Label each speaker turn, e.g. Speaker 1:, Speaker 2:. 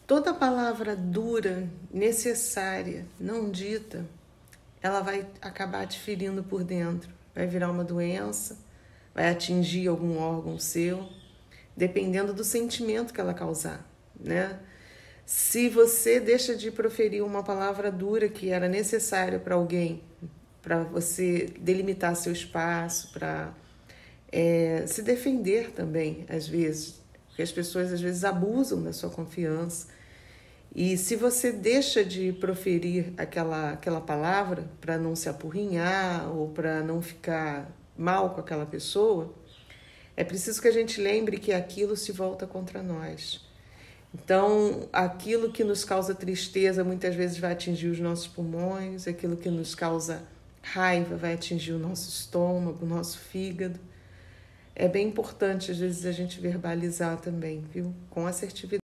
Speaker 1: Toda palavra dura, necessária, não dita, ela vai acabar te ferindo por dentro. Vai virar uma doença, vai atingir algum órgão seu, dependendo do sentimento que ela causar, né? Se você deixa de proferir uma palavra dura que era necessária para alguém, para você delimitar seu espaço, para se defender também, às vezes, porque as pessoas às vezes abusam da sua confiança. E se você deixa de proferir aquela palavra para não se apurrinhar ou para não ficar mal com aquela pessoa, é preciso que a gente lembre que aquilo se volta contra nós. Então, aquilo que nos causa tristeza muitas vezes vai atingir os nossos pulmões, aquilo que nos causa raiva vai atingir o nosso estômago, o nosso fígado. É bem importante, às vezes, a gente verbalizar também, viu? Com assertividade.